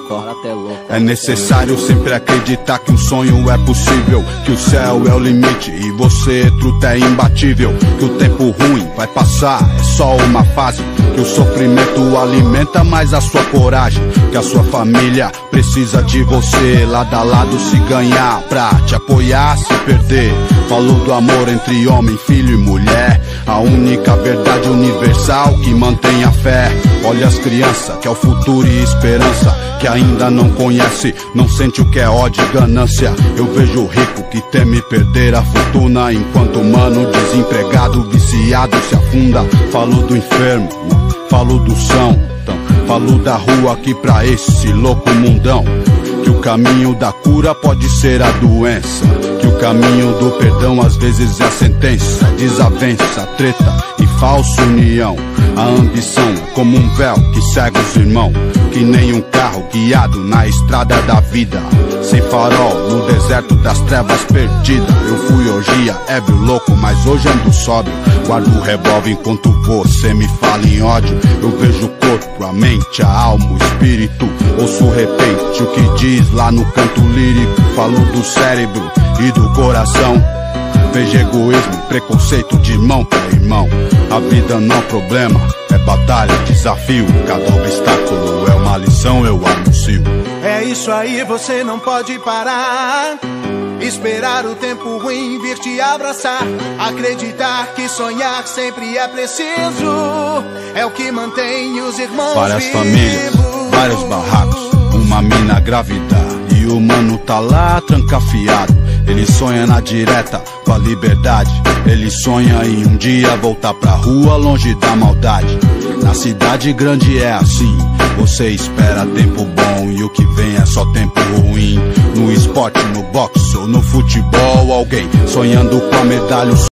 É necessário sempre acreditar que um sonho é possível, que o céu é o limite e você, truta, é imbatível. Que o tempo ruim vai passar, é só uma fase. Que o sofrimento alimenta mais a sua coragem. Que a sua família precisa de você, lado a lado se ganhar, pra te apoiar, se perder. Falou do amor entre homem, filho e mulher, a única verdade universal que mantém a fé. Olha as crianças, que é o futuro e esperança, que ainda não conhece, não sente o que é ódio e ganância. Eu vejo o rico que teme perder a fortuna, enquanto o mano desempregado, viciado se afunda. Falo do enfermo, falo do são, falo da rua aqui pra esse louco mundão. Que o caminho da cura pode ser a doença, que o caminho do perdão às vezes é a sentença. Desavença, treta e falsa união. A ambição é como um véu que cega os irmãos, que nem um carro guiado na estrada da vida, sem farol no deserto das trevas perdida. Eu fui orgia, ébrio, louco, mas hoje ando sóbrio. Guardo o revólver enquanto você me fala em ódio. Eu vejo o corpo, a mente, a alma, o espírito. Ouço repente o que diz lá no canto lírico. Falo do cérebro e do coração. Vejo egoísmo, preconceito de irmão pra irmão. A vida não é problema, é batalha, desafio. Cada obstáculo é uma lição, eu anuncio. É isso aí, você não pode parar. Esperar o tempo ruim vir te abraçar. Acreditar que sonhar sempre é preciso. É o que mantém os irmãos Várias vivos. famílias, vários barracos, uma mina grávida e o mano tá lá trancafiado. Ele sonha na direta com a liberdade. Ele sonha em um dia voltar pra rua longe da maldade. Na cidade grande é assim, você espera tempo bom e o que vem é só tempo ruim. No esporte, no boxe ou no futebol, alguém sonhando com a medalha.